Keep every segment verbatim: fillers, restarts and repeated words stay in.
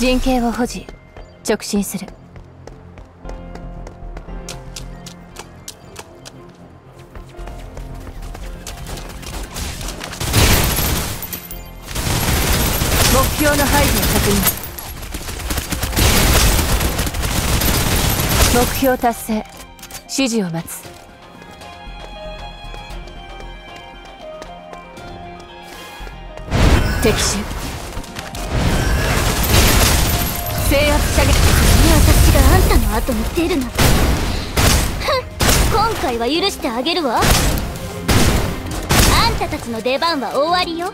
陣形を保持、直進する。目標の配備を確認。目標達成。指示を待つ。敵襲。制圧射撃。 私があんたの後に出るなんて。今回は許してあげるわ。あんたたちの出番は終わりよ。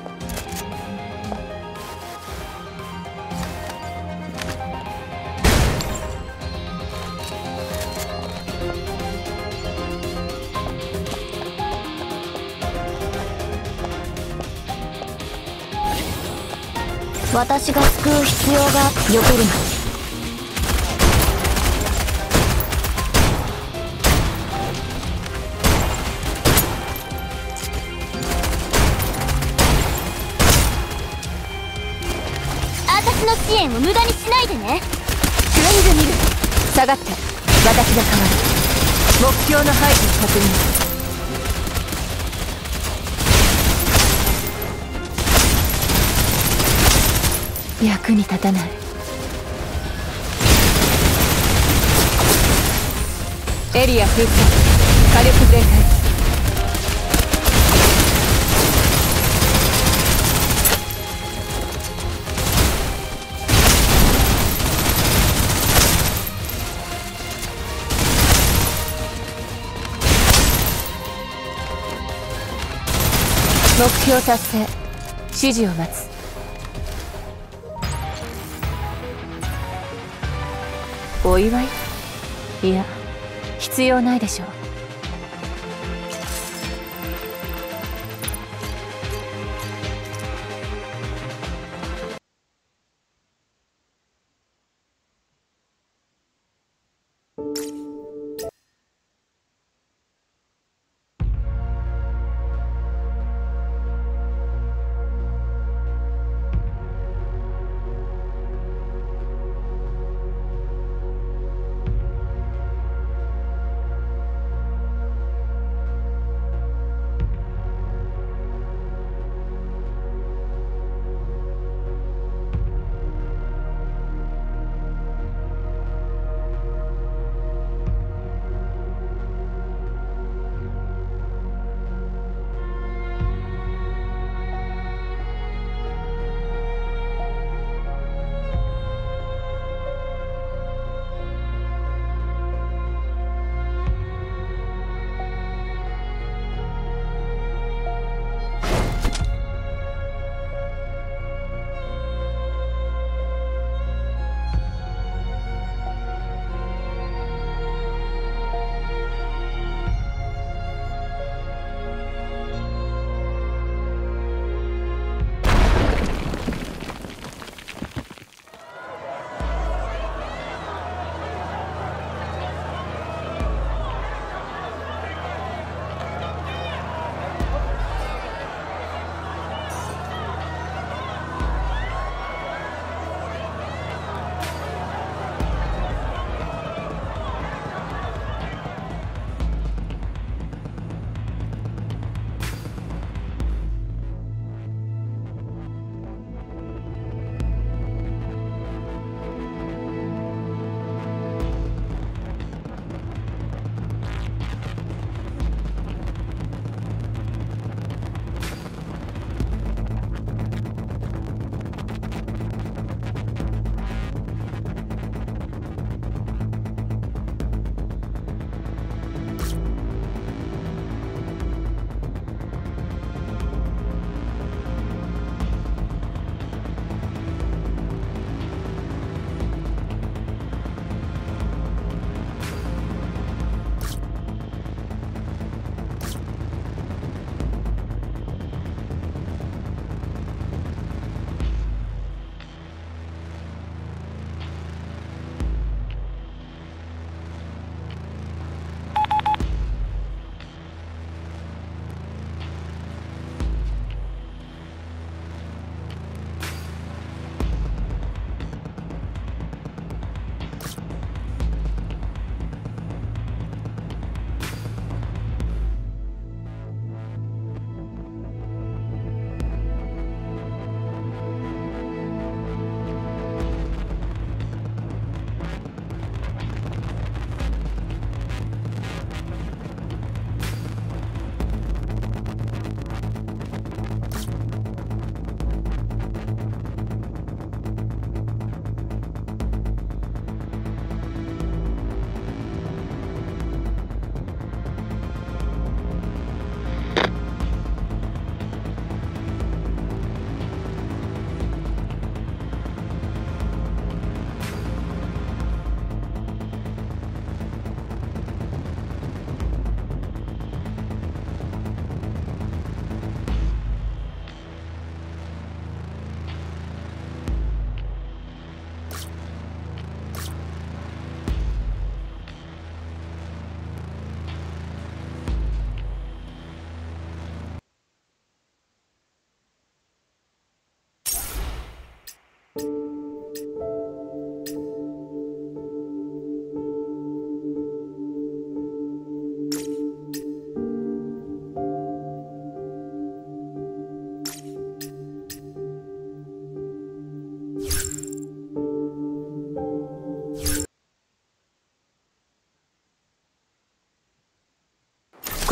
私が救う必要が。避けるな。私の支援を無駄にしないでね。 瞬時見る。下がって。私が変わる。目標の配備を確認。役に立たない。エリア封鎖。火力全開。目標達成。指示を待つ。お祝い？いや、必要ないでしょう。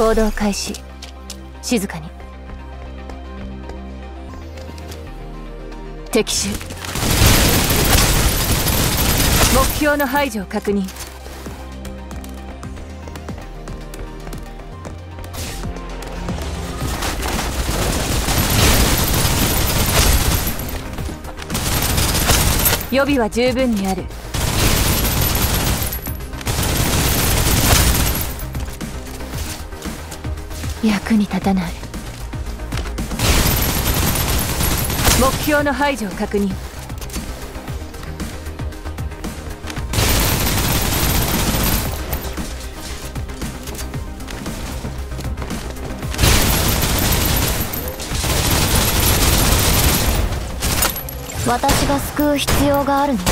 行動開始。静かに。敵襲。目標の排除を確認。予備は十分にある。役に立たない。目標の排除を確認。 私が救う必要があるの？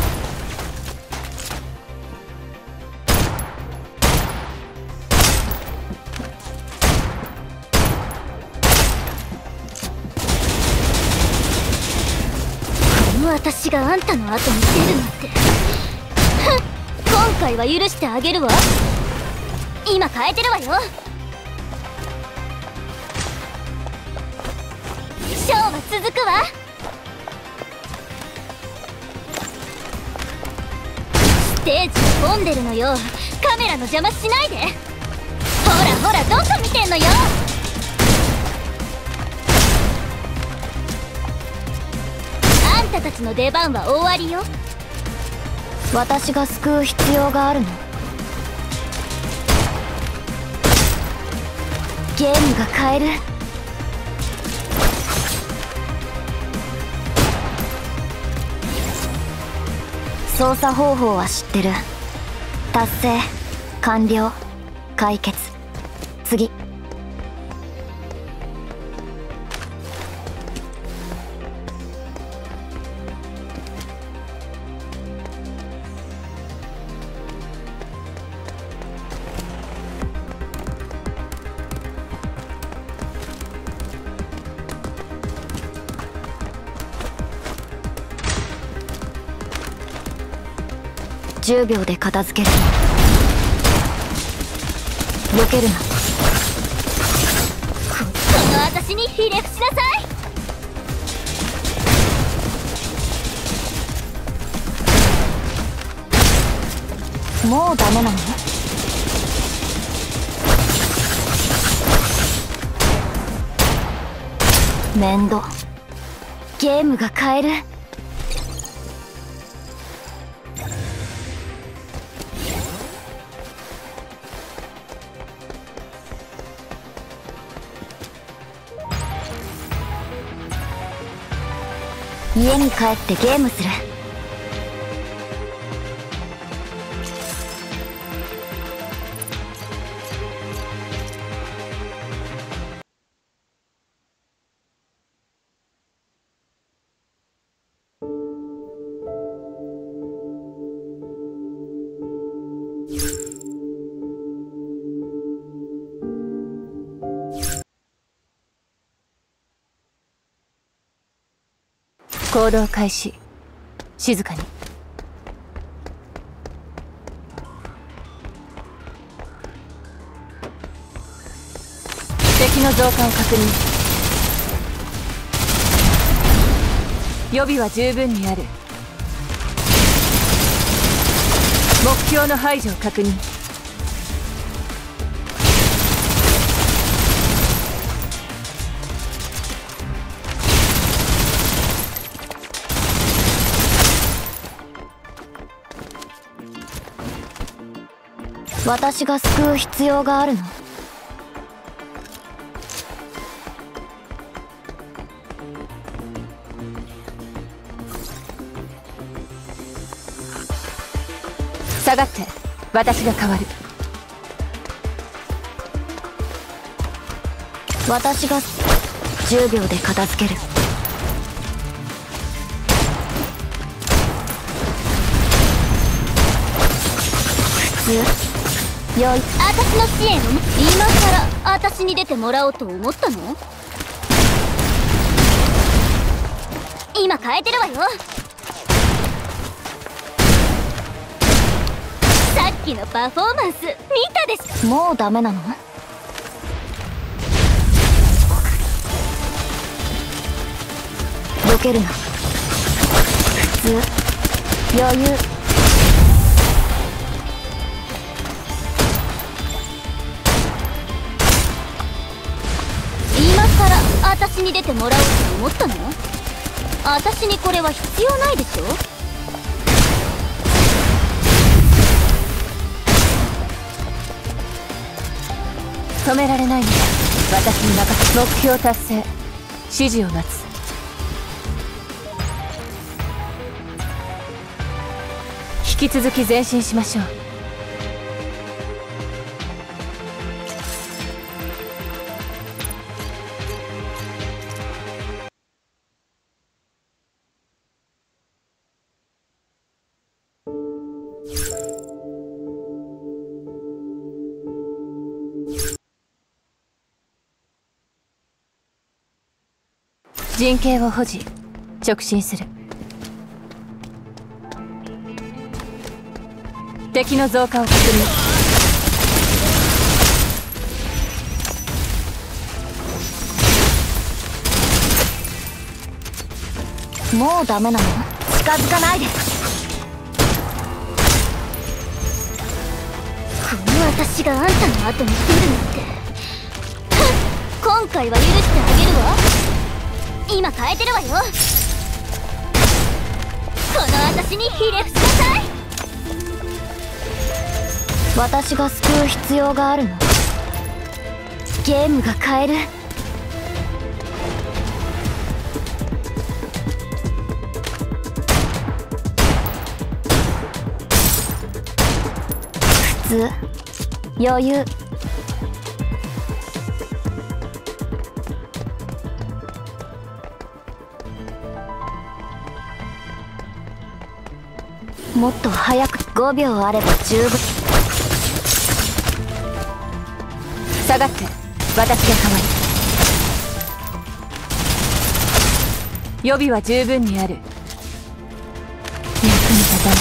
この私があんたの後に出るなんて。今回は許してあげるわ。今変えてるわよ。ショーは続くわ。ステージが混んでるのよ。カメラの邪魔しないで。ほらほら、どこ見てんのよ。あんたたちの出番は終わりよ。私が救う必要があるの？ゲームが変える。操作方法は知ってる。達成、完了、解決、次。じゅうびょうで片付ける。避けるな。ここの私にひれ伏しなさい。もうダメなの？面倒。ゲームが変える。家に帰ってゲームする。 行動開始。静かに。敵の増加を確認。予備は十分にある。目標の排除を確認。 私が救う必要があるの？ 下がって。私が変わる。 私がじゅうびょうで片付ける。普通？よい。私の支援を今から私に出てもらおうと思ったの？今変えてるわよ。さっきのパフォーマンス見たでしょ。もうダメなの？ とけるな。普通、余裕。今さら私に出てもらおうと思ったの？私にこれは必要ないでしょ。 止められないのは私に任せ。目標達成、指示を待つ。引き続き前進しましょう。陣形を保持、直進する。敵の増加を確認。もうダメなの？近づかないで。この私があんたの後に出るなんて。今回は許してあげるわ。今変えてるわよ。この私にひれ伏しなさい。私が救う必要があるの？ゲームが変える。普通、余裕。もっと早く。ごびょうあれば十分。 下がって、私が代わり。予備は十分にある。役に立たない。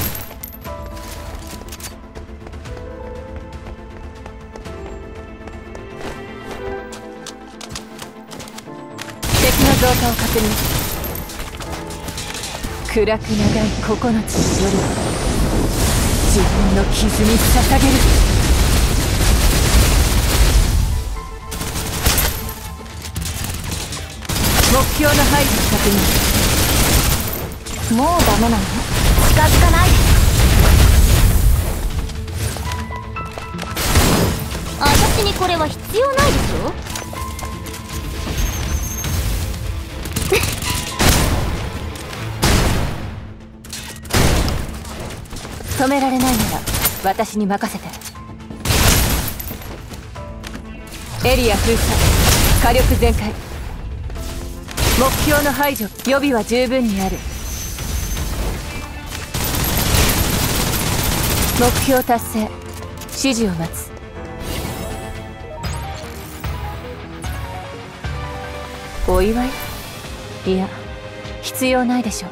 敵の増加を確認。暗く長い九つの夜を自分の傷に捧げる。目標の排除確認。もうダメなの？近づかないで。私にこれは必要ないでしょ。 止められないなら私に任せて。エリア封鎖、火力全開。目標の排除、予備は十分にある。目標達成、指示を待つ。お祝い？いや、必要ないでしょう。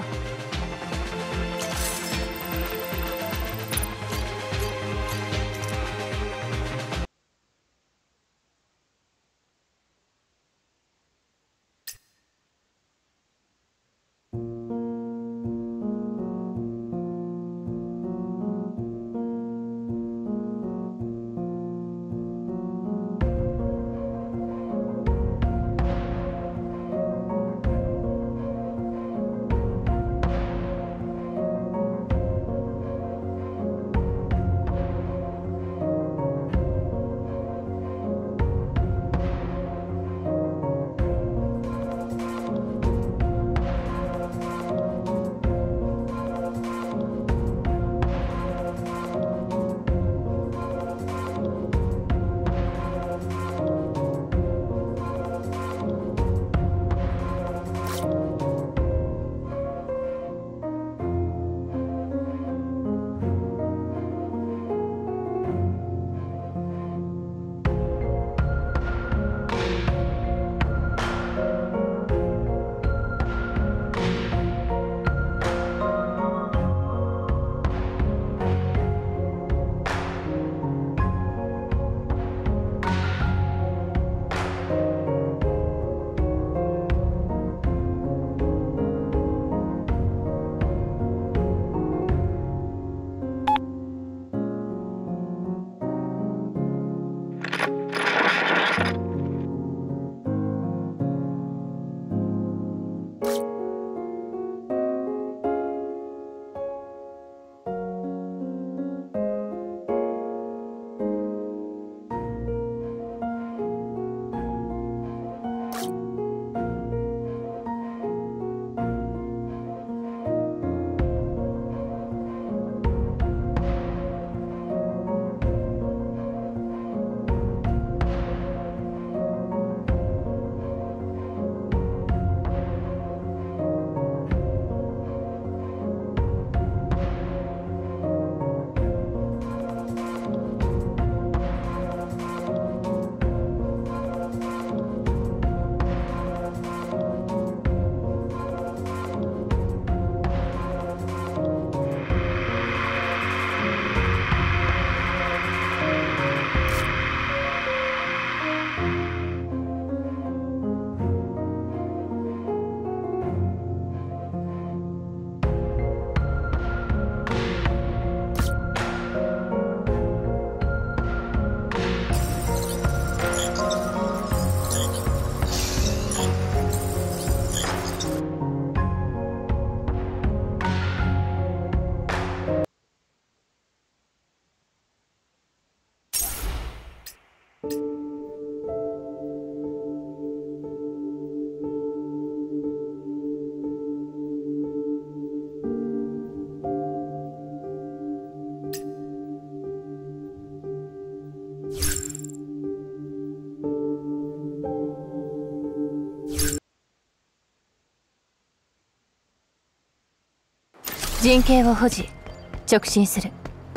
陣形を保持、直進する。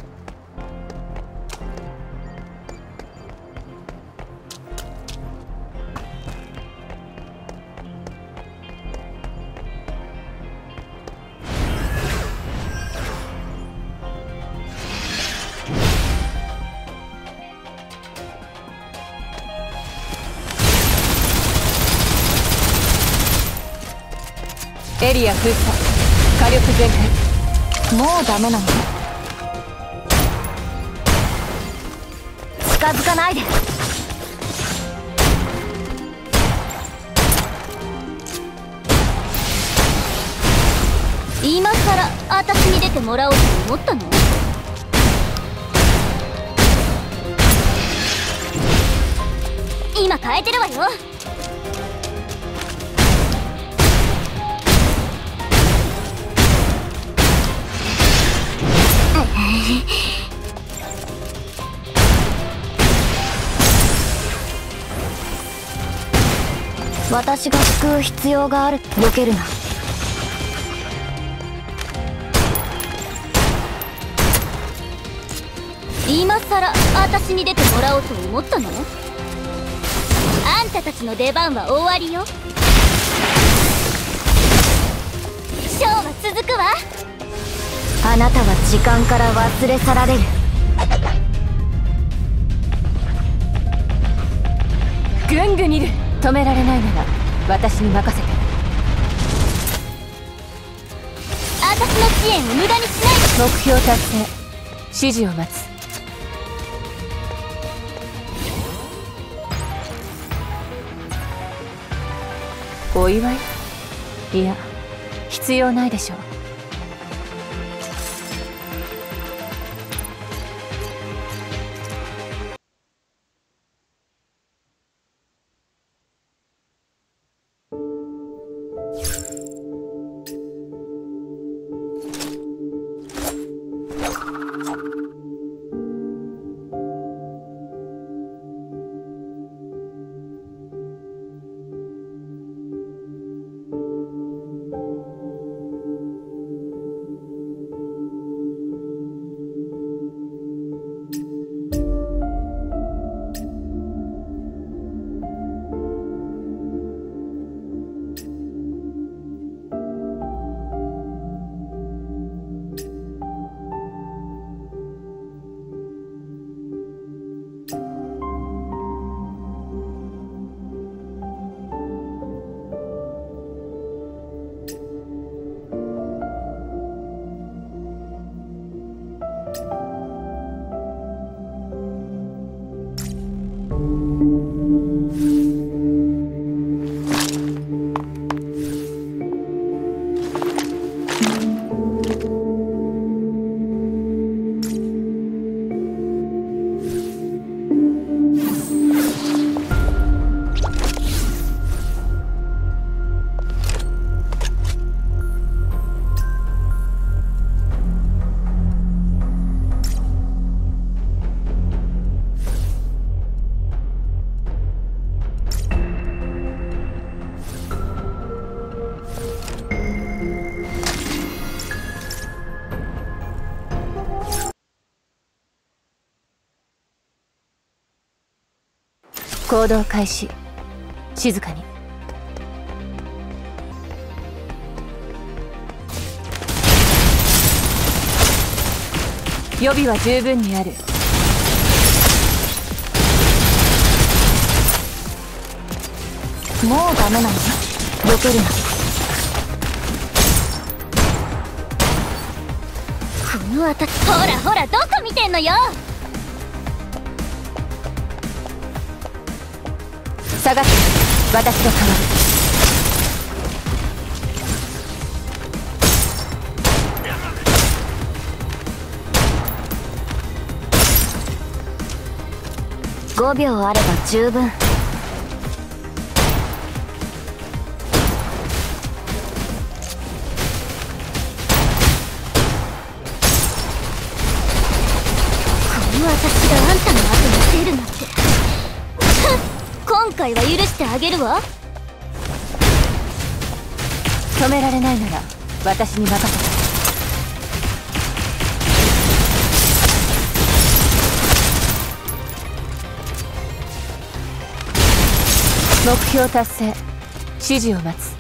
エリア封鎖、火力全開。 もうダメなの？近づかないで。今さら私に出てもらおうと思ったの？今変えてるわよ。私が救う必要がある。避けるな。今さら私に出てもらおうと思ったの？あんたたちの出番は終わりよ。ショーは続くわ。あなたは時間から忘れ去られる。 ぐんぐんいる。止められないなら私に任せて。 私の支援を無駄にしないで。 目標達成。指示を待つ。お祝い？いや、必要ないでしょう。行動開始。静かに。予備は十分にある。 もうダメなの？避けるな。この私、ほらほら、どこ見てんのよ。 下がって、私が変わる。 ごびょうあれば十分。この私があんたの後に出るなんて。今回は許してあげるわ。 止められないなら私に任せて。 目標達成。指示を待つ。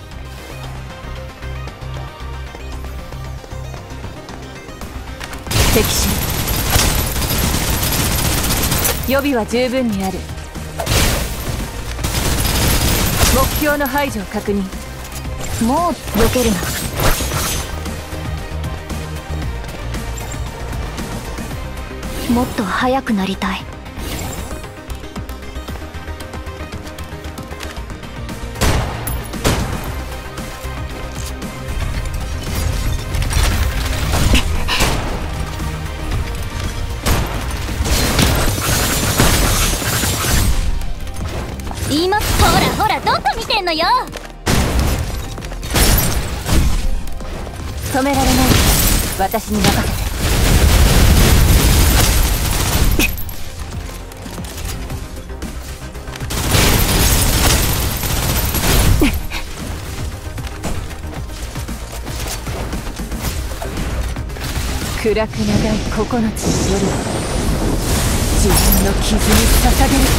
敵襲。予備は十分にある。目標の排除を確認。 もう避けるな。もっと速くなりたい。 今ほらほらどこ見てんのよ。 止められない。私に任せて。暗く長い九つの夜を自分の傷に捧げる。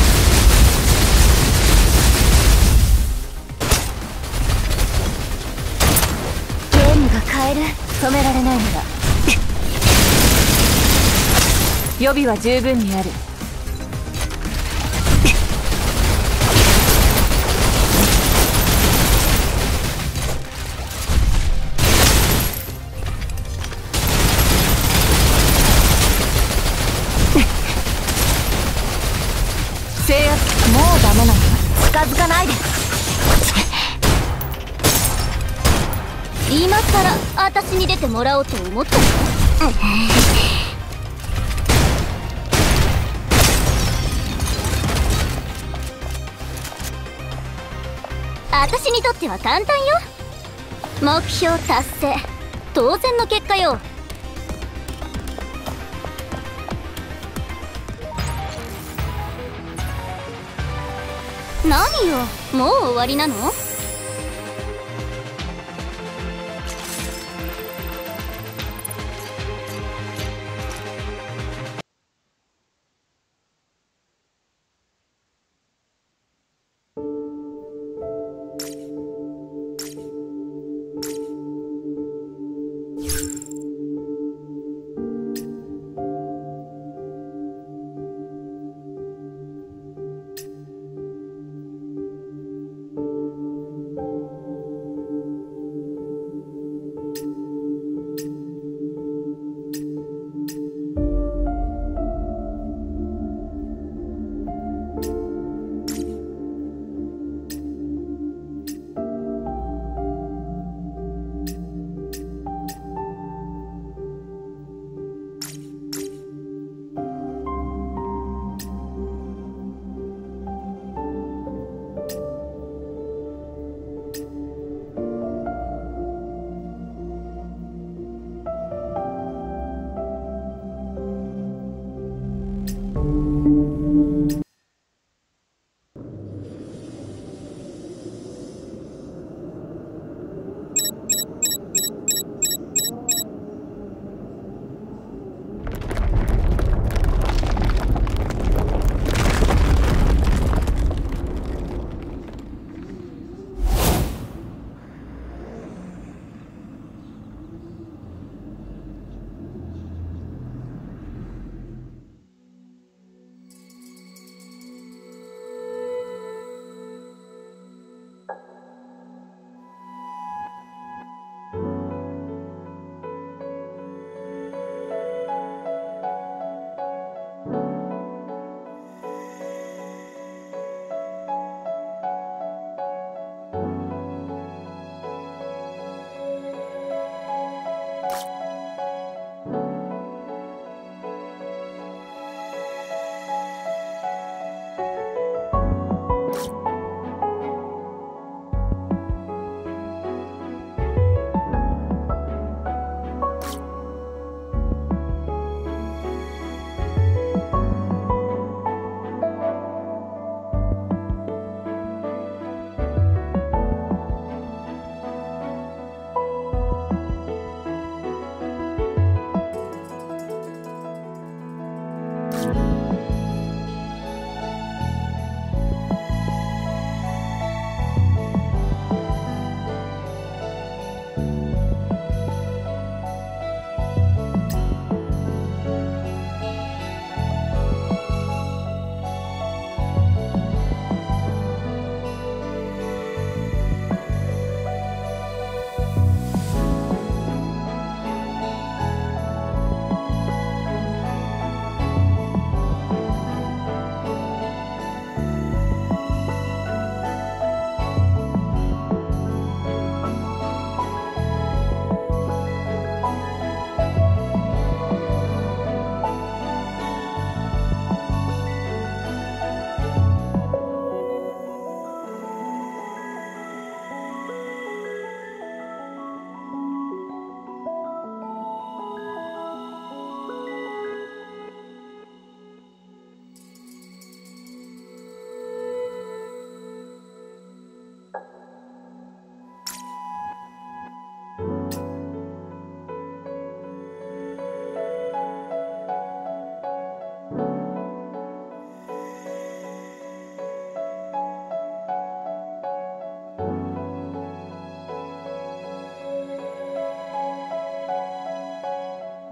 ゲームが変える。 止められないなら予備は十分にある。制圧。 もうダメなの。近づかないで。 今さら私に出てもらおうと思ったの？私にとっては簡単よ。目標達成。当然の結果よ。何よ、もう終わりなの？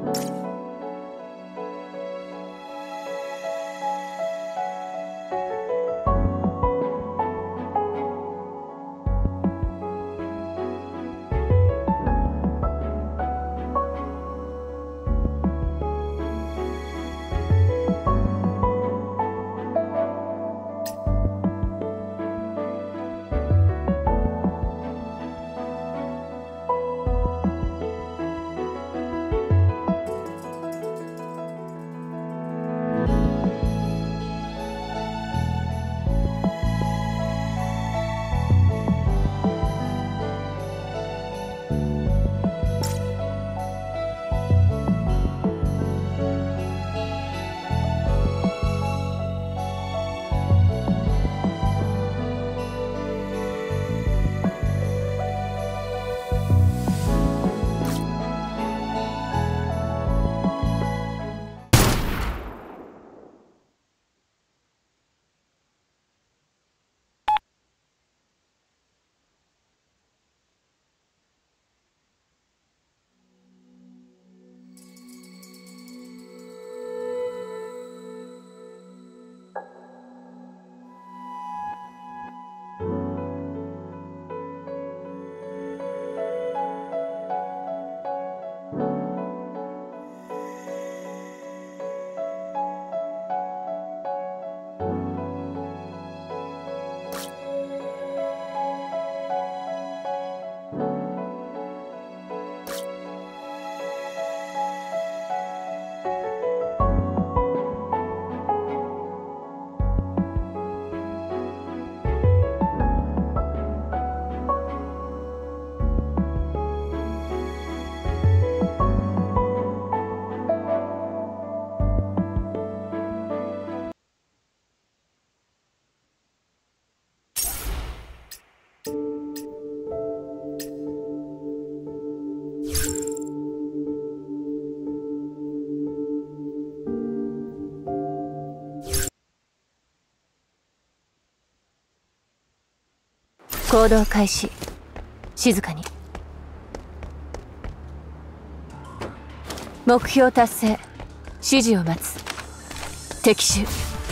行動開始。静かに。目標達成。指示を待つ。敵襲。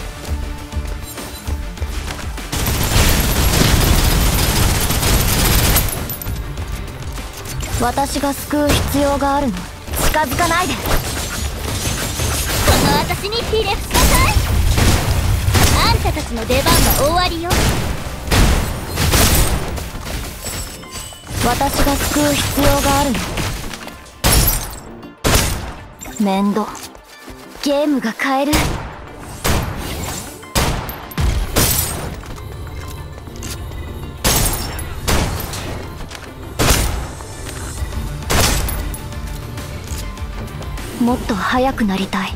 私が救う必要があるの。近づかないで。この私にひれ伏しなさい。あんたたちの出番は終わりよ。 私が救う必要があるの。面倒。ゲームが変える。もっと速くなりたい。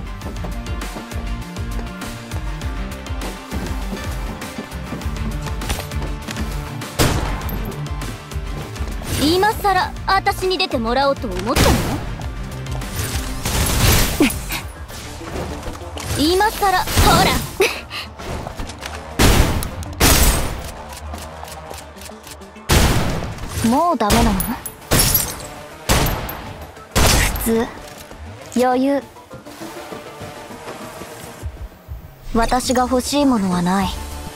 今さら私に出てもらおうと思ったの？今さらほらもうダメなの？普通、余裕。私が欲しいものはない。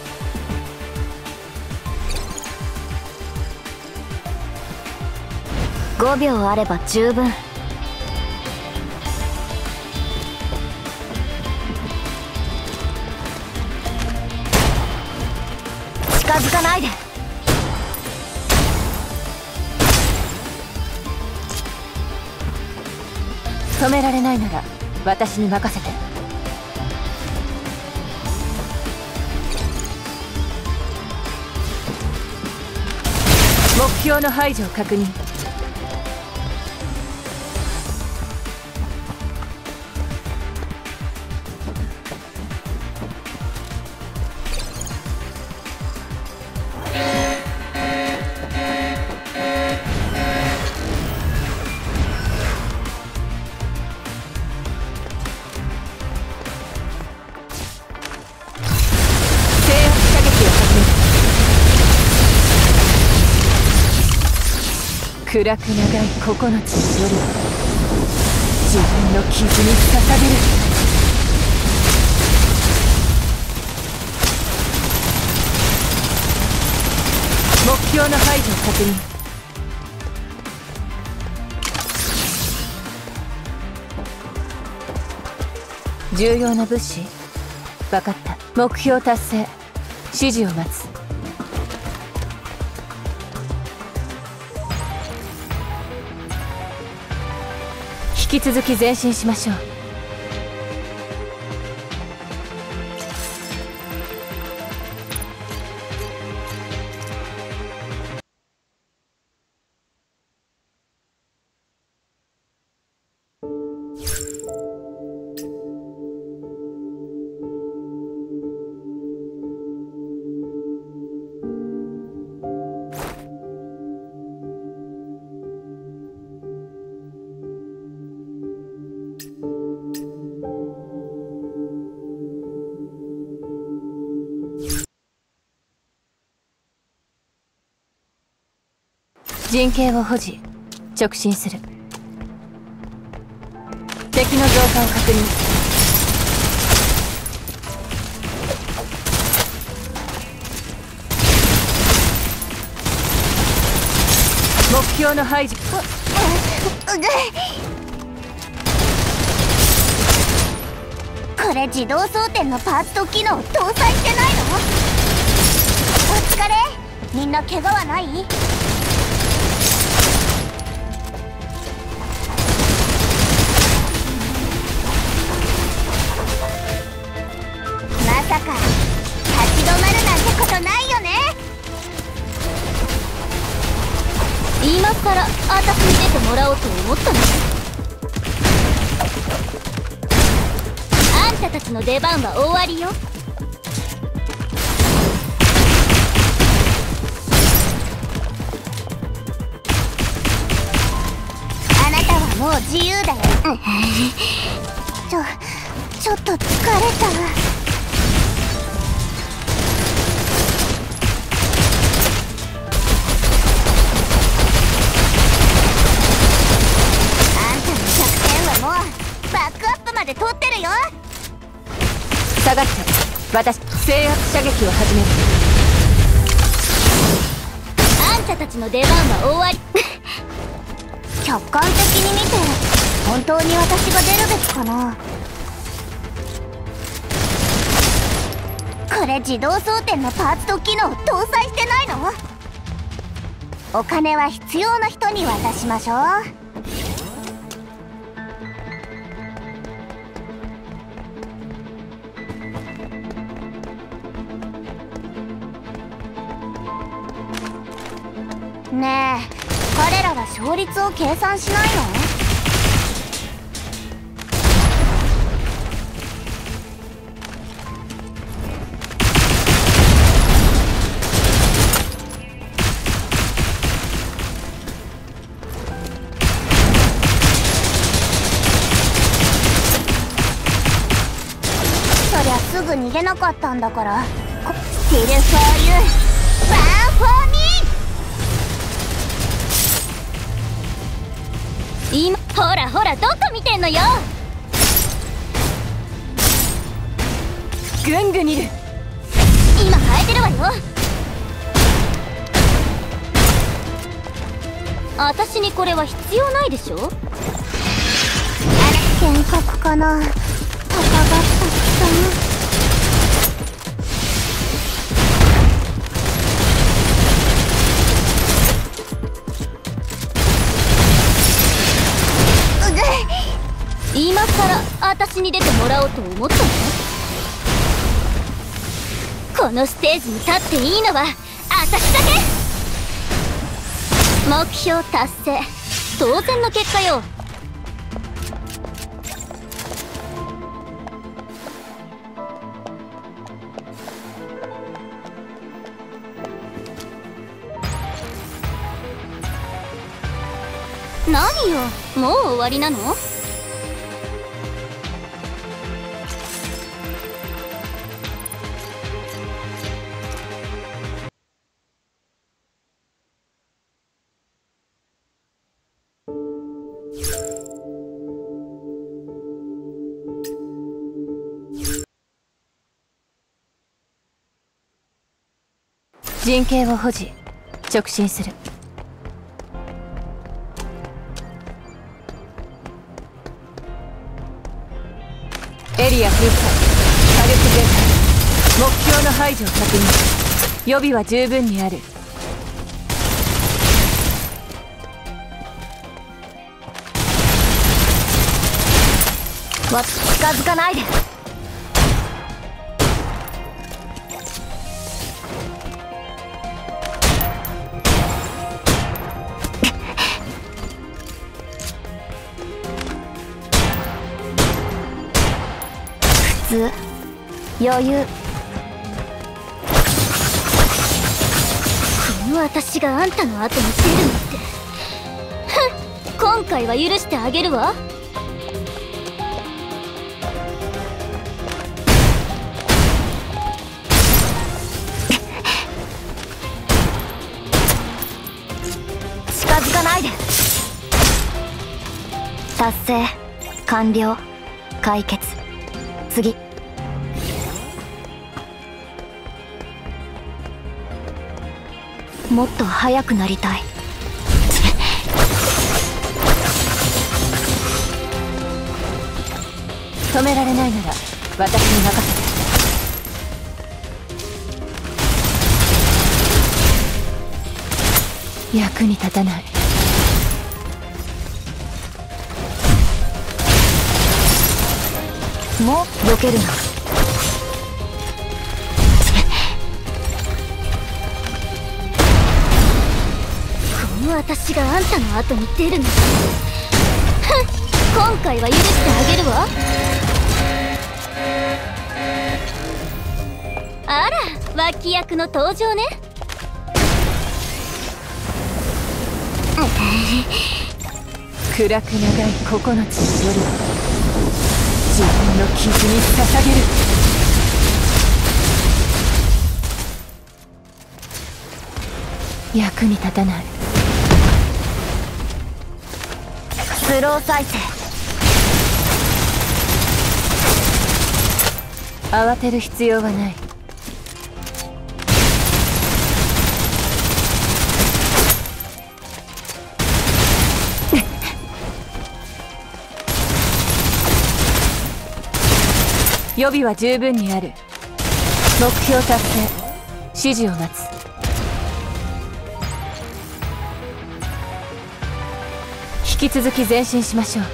ごびょうあれば十分。近づかないで。 止められないなら私に任せて。目標の排除を確認。暗く長いここのつの夜は自分の傷に捧げる。目標の排除を確認。重要な物資？分かった。目標達成。指示を待つ。引き続き前進しましょう。陣形を保持。直進する。敵の増加を確認。目標の排除。 これ自動装填のパーツと機能搭載してないの？お疲れ。みんな怪我はない？まさか立ち止まるなんてことないよね。今から私に出てもらおうと思ったの。あんたたちの出番は終わりよ。あなたはもう自由だよ。ちょちょっと疲れた。バックアップまで取ってるよ。 下がって。私制圧射撃を始める。 あんたたちの出番は終わり。客観的に見て本当に私が出るべきかな。これ自動装填のパーツと機能搭載してないの？お金は必要な人に渡しましょう。ねえ、彼らは勝率を計算しないの？そりゃすぐ逃げなかったんだから。スティルフォーユー、ワンフォーミー。今ほらほら、どこ見てんのよ。 ぐんぐんいる。 今変えてるわよ。私にこれは必要ないでしょ。あれ幻覚かな。高かった貴今から私に出てもらおうと思ったの？このステージに立っていいのは私だけ。目標達成。当然の結果よ。何よ、もう終わりなの？ 陣形を保持。直進する。エリア封鎖。火力全開。目標の排除を確認。予備は十分にある。 わ近づかないで。普通余裕。この私があんたの後に出るなんて、ふん、今回は許してあげるわ。近づかないで。達成完了。解決。次。もっと速くなりたい。 止められないなら私に任せて。役に立たない。 もう避けるな。この私があんたの後に出るの。ふん、今回は許してあげるわ。あら、脇役の登場ね。 暗く長い九つの夜は自分の傷に捧げる。役に立たない。 スロー再生。 慌てる必要はない。予備は十分にある。目標達成。指示を待つ。引き続き前進しましょう。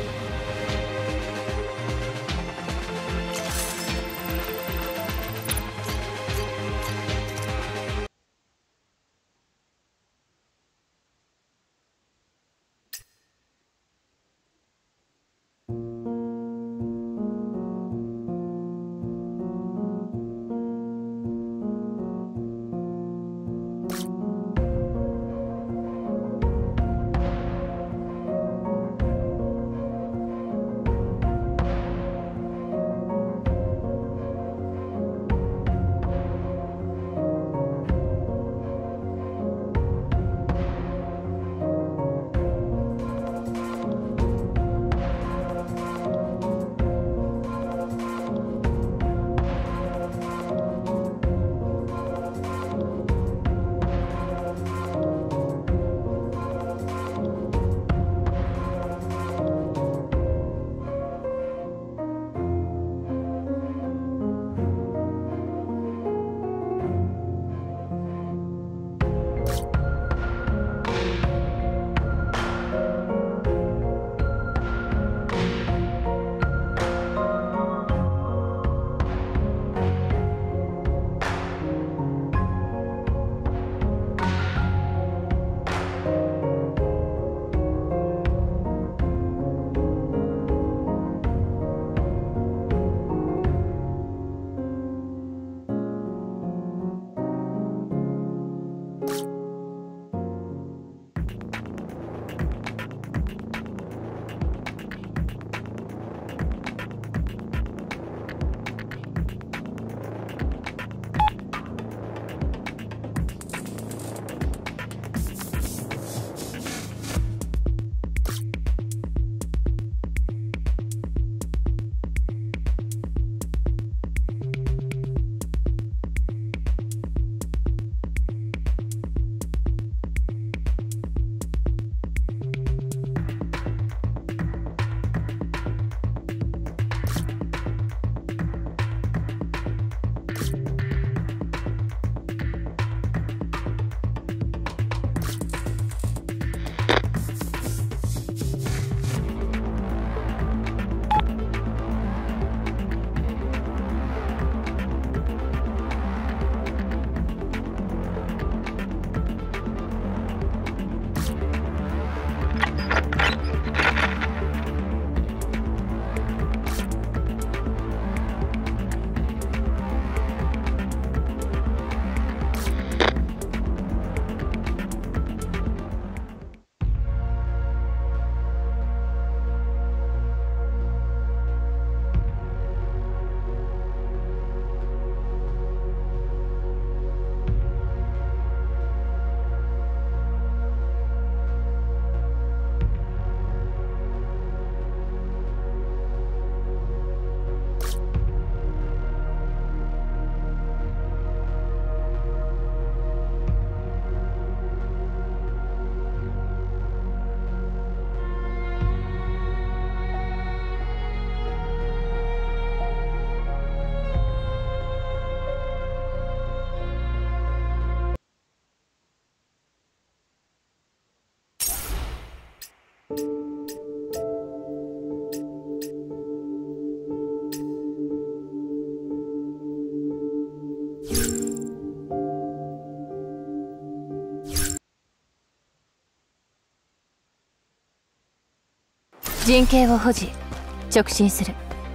陣形を保持。直進する。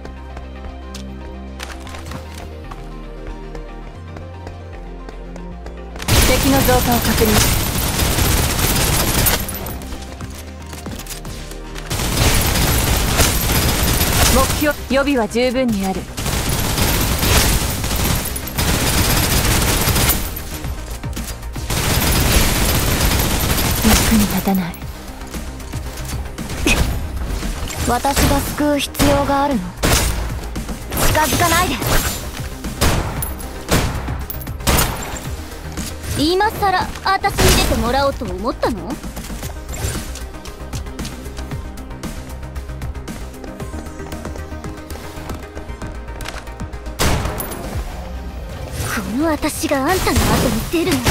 敵の増加を確認。目標予備は十分にある。役に立たない。 私が救う必要があるの？近づかないで。 今さら私に出てもらおうと思ったの？この私があんたの後に出るの？ふん、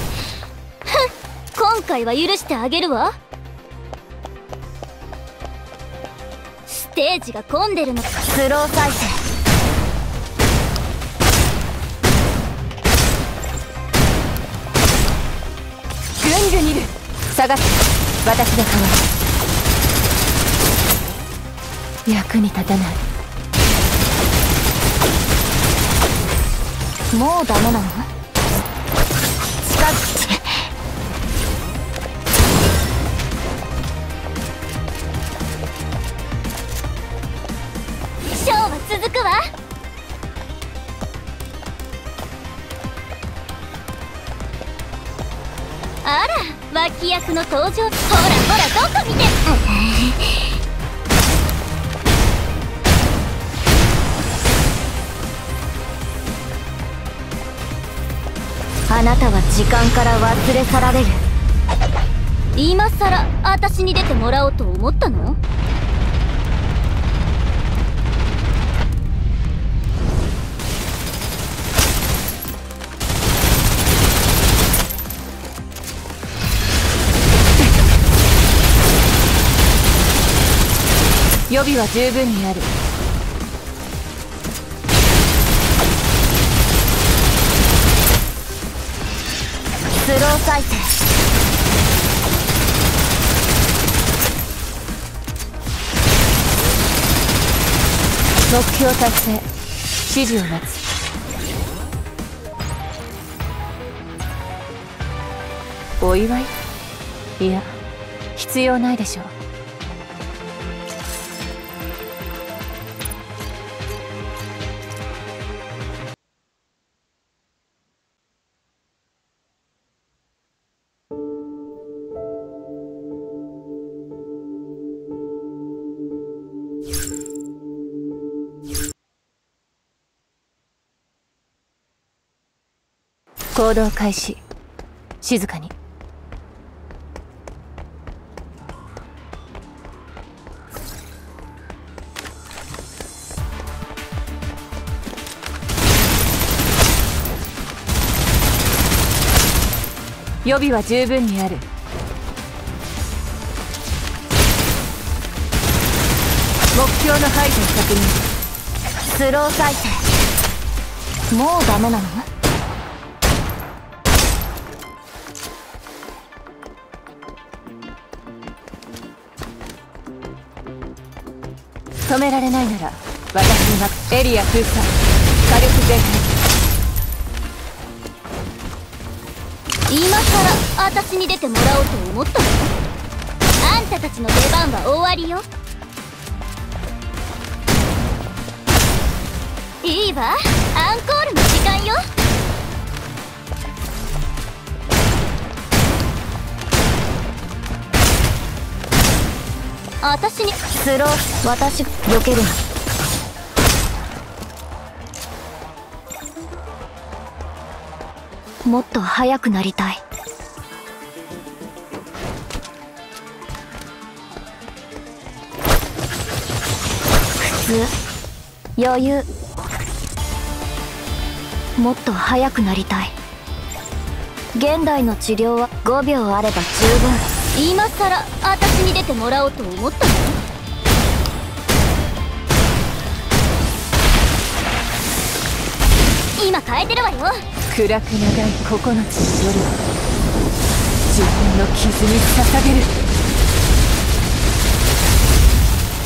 今回は許してあげるわ。ステージが混んでるのか。 スロー再生。 ぐんぐんいる。下がって。私が代わる。役に立たない。 もうダメなの？近づき。 ショーは続くわ。あら、脇役の登場。ほらほら、どこ見てる。 あなたは時間から忘れ去られる。 今さら私に出てもらおうと思ったの？ 予備は十分にある。 スロー再生。 目標達成。指示を待つ。お祝い？いや、必要ないでしょう。行動開始。静かに。予備は十分にある。目標の排除を確認。 スロー再生。もうダメなの？ 止められないなら私に任せ。エリア封鎖。火力全開。 今さら私に出てもらおうと思ったの？あんたたちの出番は終わりよ。いいわ、アンコールの時間よ。私にスロー。私避けるな。もっと速くなりたい。普通。余裕。もっと速くなりたい。現代の治療はごびょうあれば十分。 今さら私に出てもらおうと思ったの？今変えてるわよ。 暗く長いここのちの夜を自分の傷に捧げる。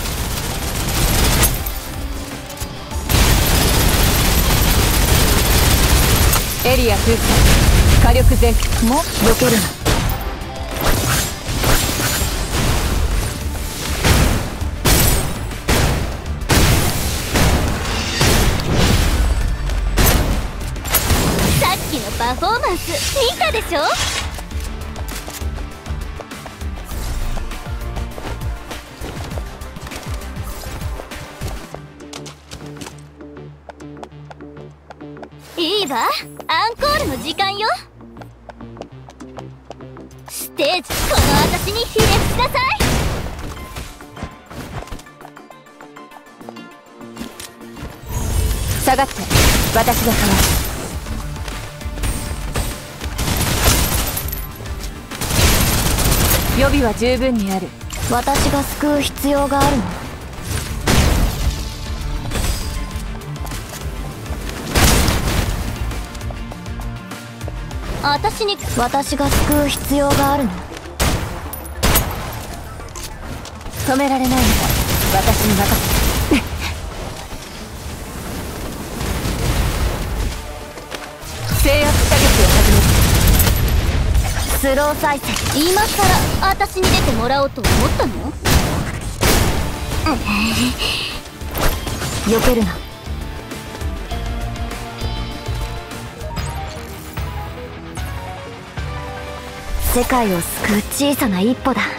エリア封鎖、火力全開。 も避けるな。 さっきのパフォーマンス見たでしょ。いいわ、アンコールの時間よ。ステージ、この私にひれ伏しなさい。 下がって私がかわす。予備は十分にある。 私が救う必要があるの。 私に私が救う必要があるの。 止められないなら私に任せて。制圧射撃を始める。 スロー再生。 今さら私に出てもらおうと思ったの？ 避けるな。世界を救う小さな一歩だ。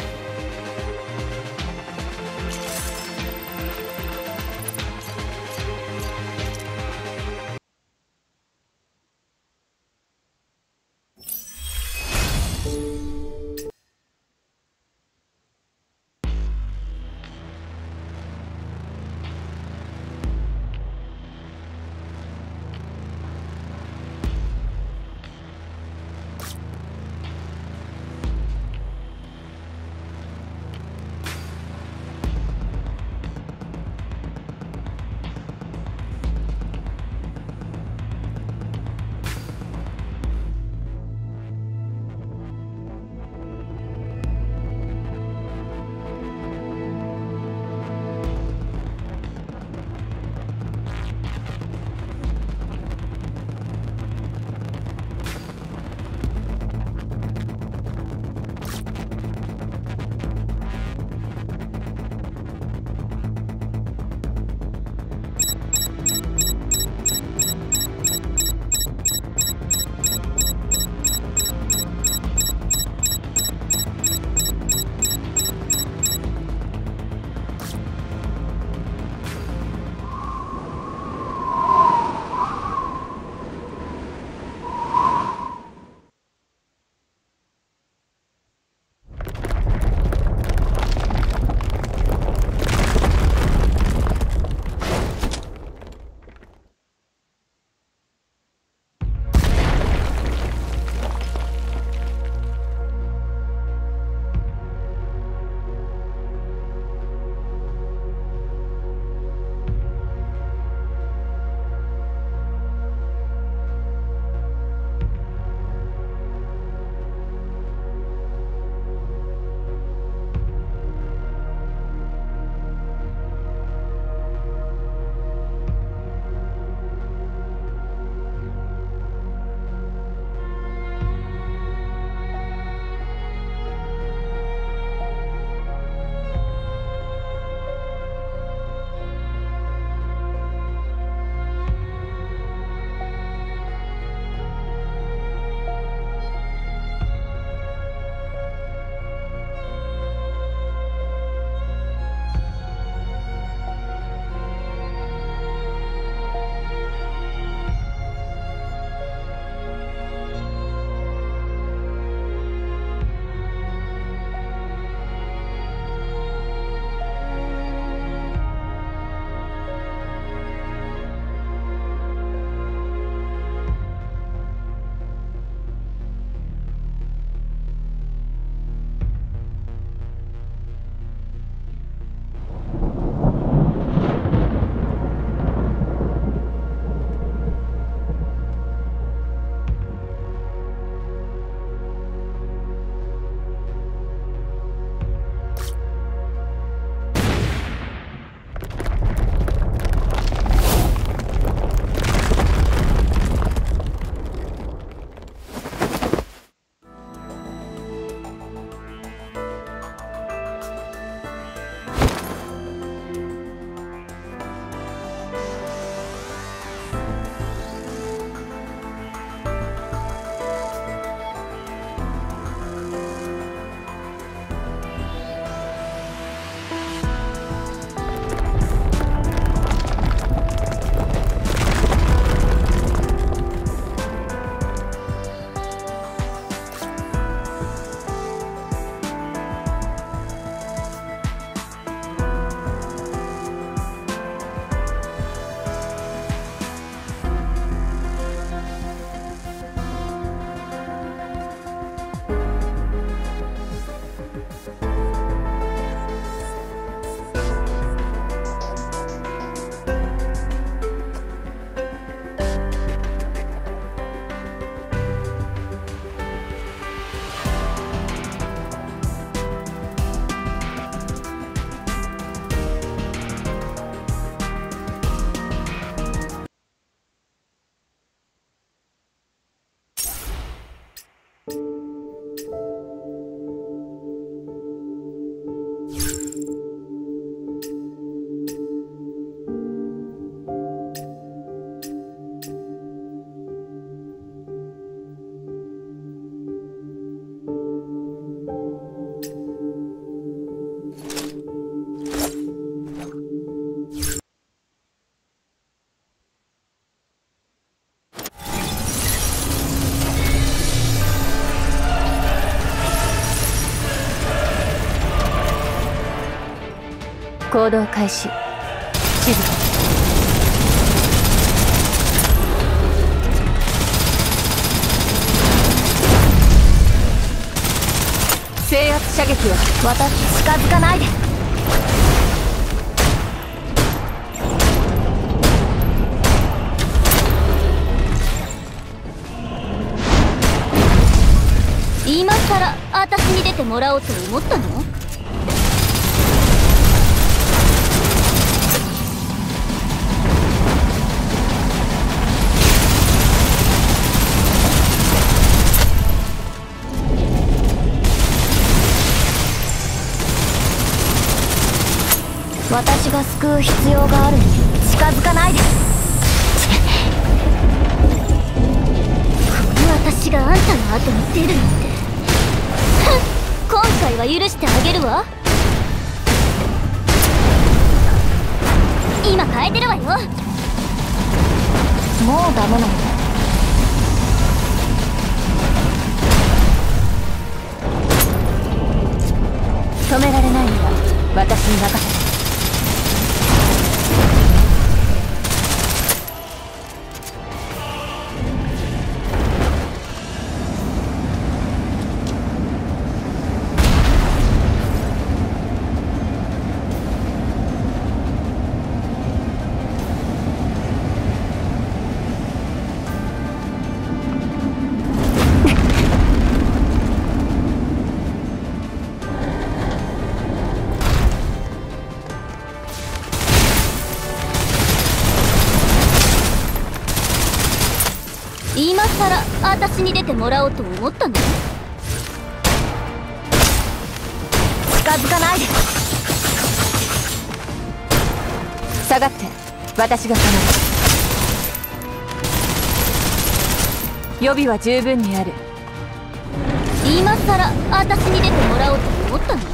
行動開始。静か。制圧射撃を。 私近づかないで。 今さら私に出てもらおうと思ったの？ 私が救う必要がある。近づかないで。 この私があんたの後に出るなんて。今回は許してあげるわ。今変えてるわよ。 もうダメなの？ 止められないのは私に任せて。 今さら私に出てもらおうと思ったの？ 近づかないで。 下がって。私が構う。予備は十分にある。 今さら私に出てもらおうと思ったの？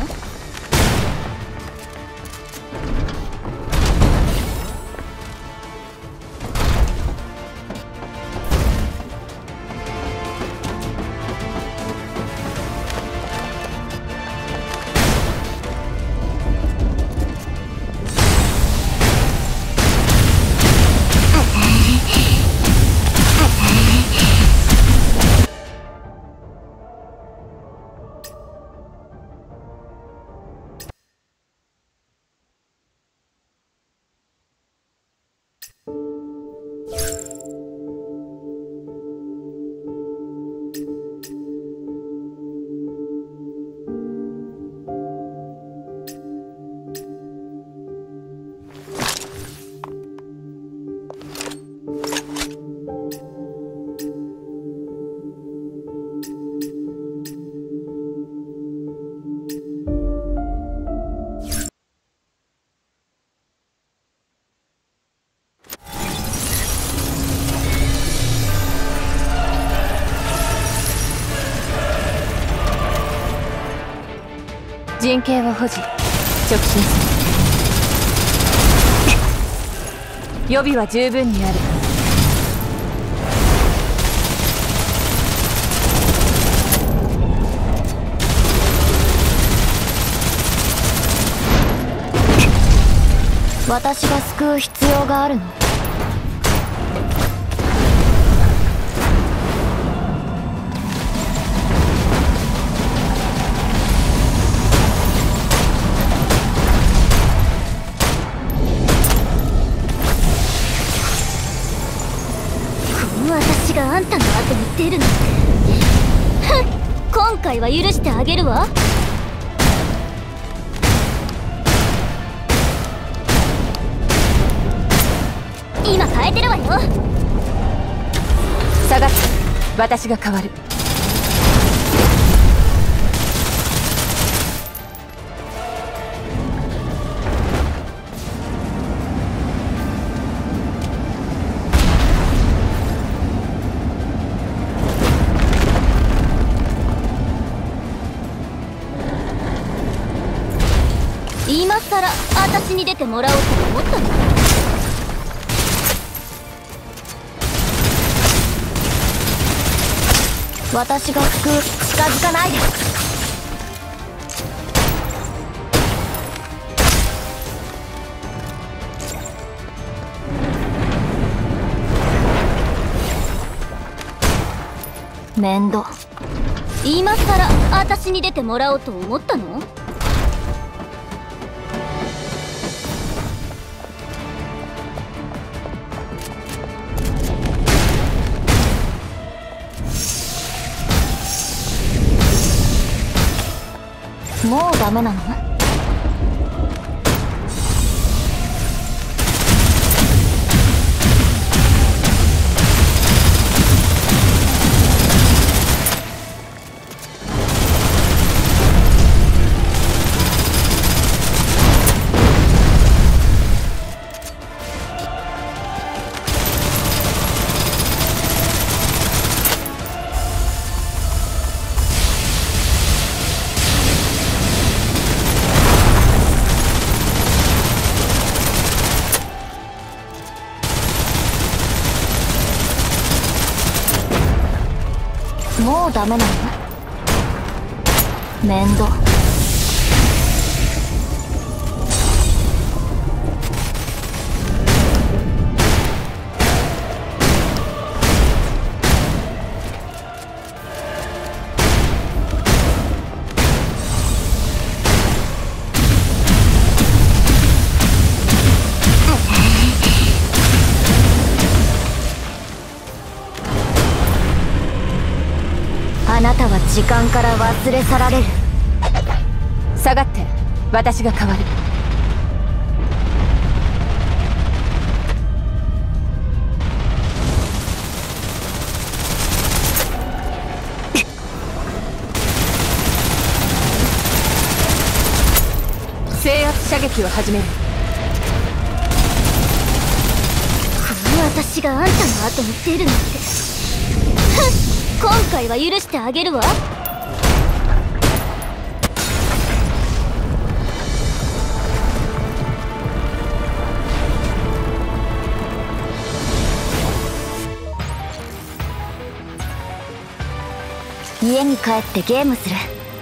陣形を保持。直進する。予備は十分にある。 私が救う必要があるの？ 私があんたの後に出るなんて。今回は許してあげるわ。今変えてるわよ。 下がって。私が変わる。 今さら私に出てもらおうと思ったの？ 私が救う。近づかないで。 面倒。 今さら私に出てもらおうと思ったの？ もうダメなの？もうダメなの？面倒。あなたは時間から忘れ去られる。 下がって、私が変わる。制圧射撃を始める。 私があんたの後に出るなんて。ふん、今回は許してあげるわ。 家に帰ってゲームする。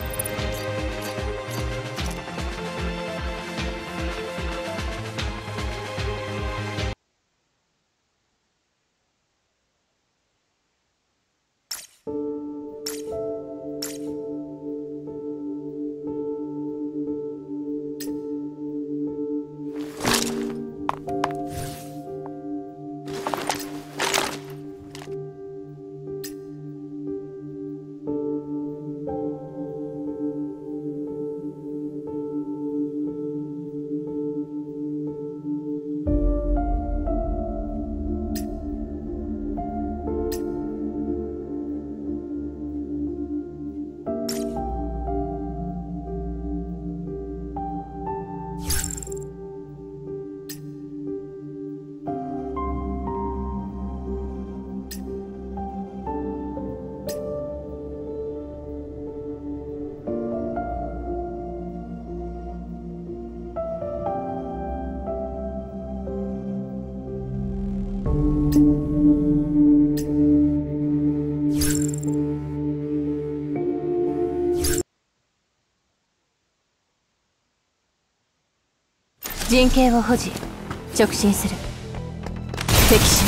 陣形を保持、直進する。敵襲。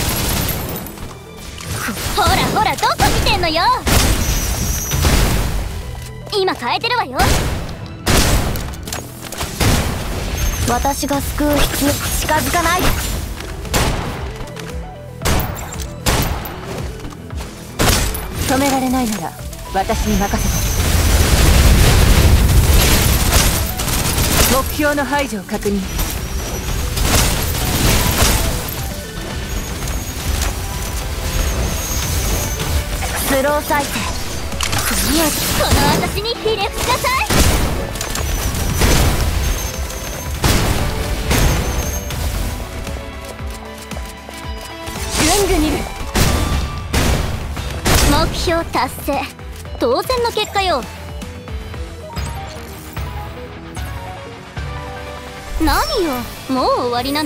ほらほら、どこ見てんのよ。今変えてるわよ。 私が救う必要。近づかないで。 止められないなら私に任せて。目標の排除を確認。 スロー再生。 いや、この私にひれ伏しなさい。 ぐんぐにる。 目標達成。当然の結果よ。何よ、もう終わりなの？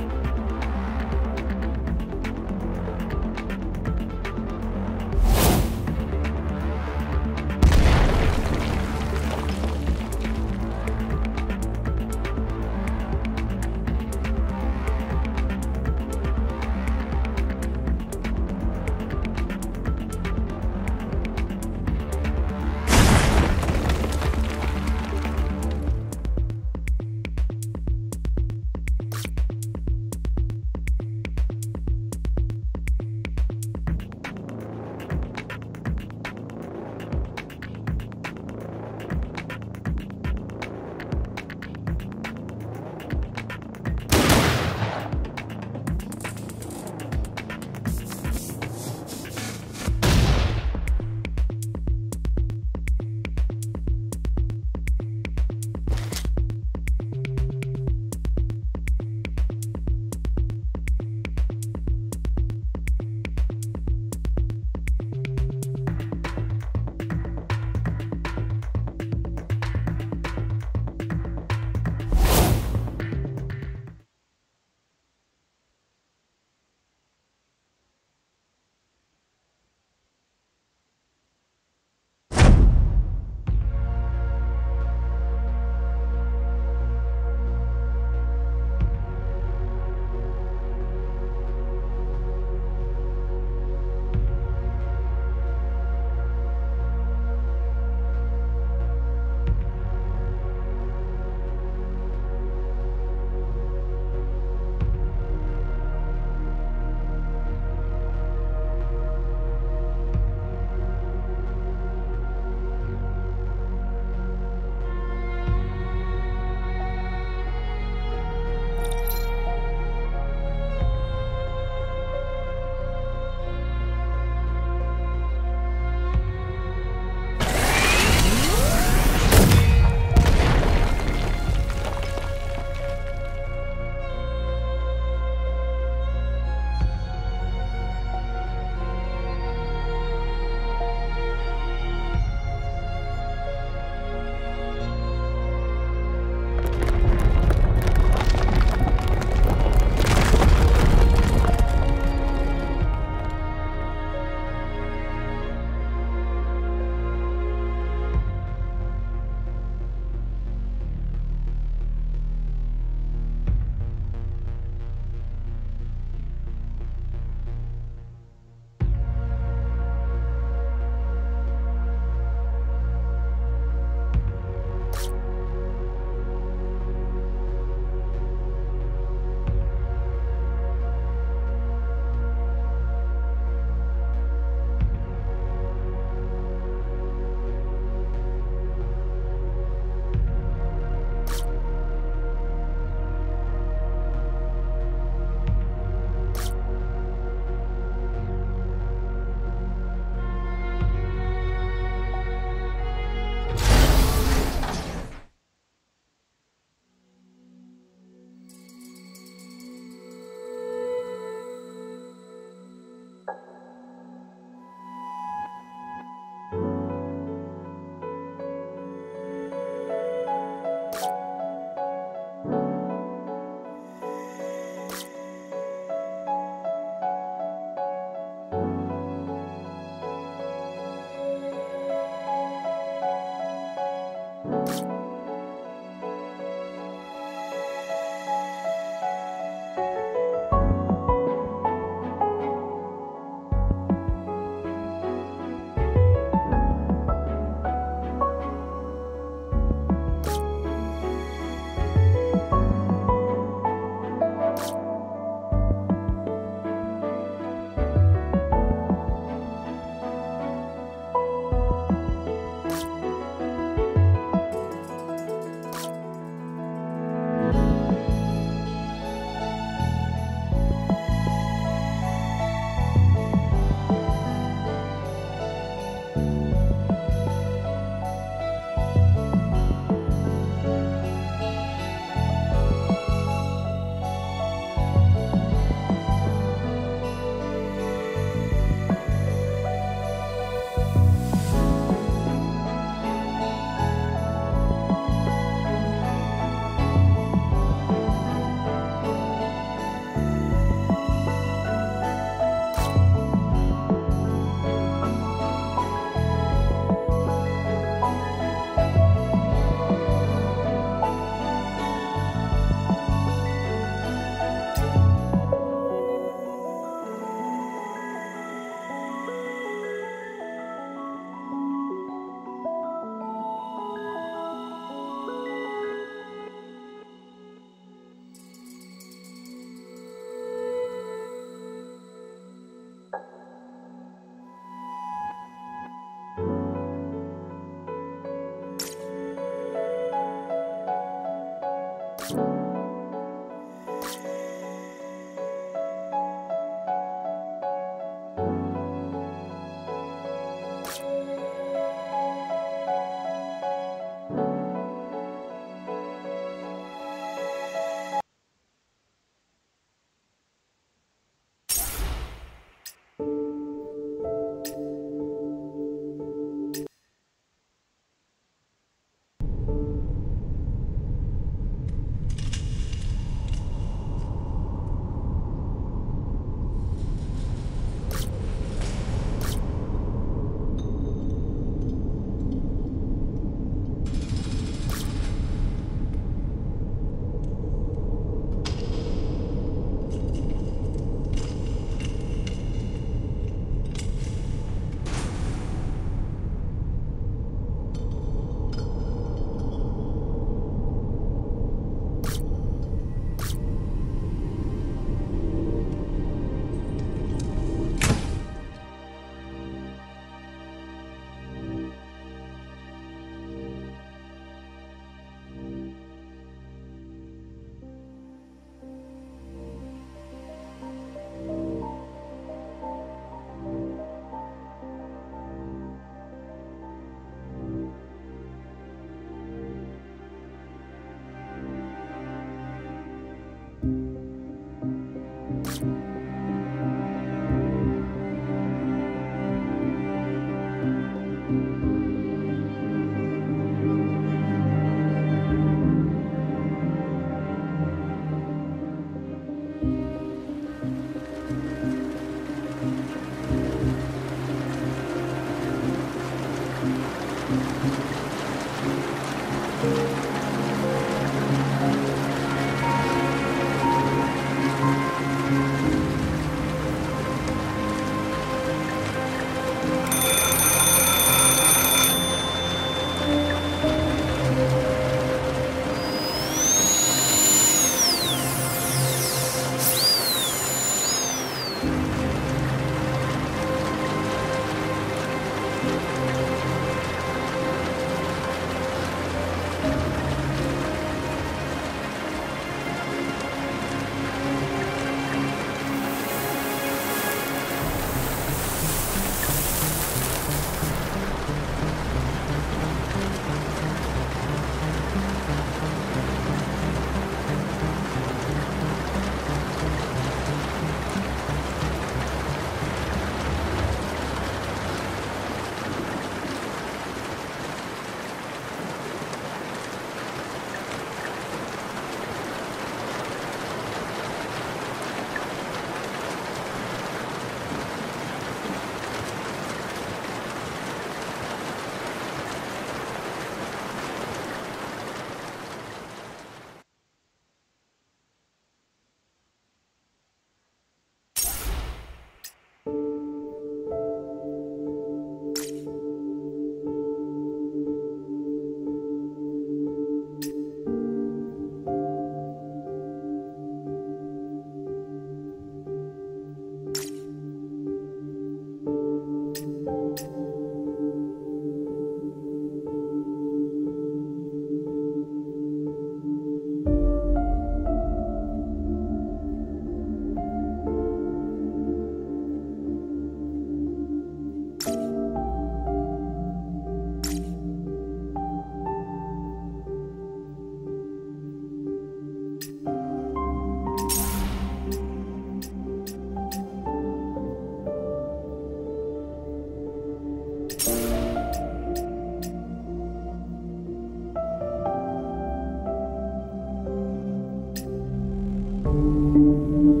う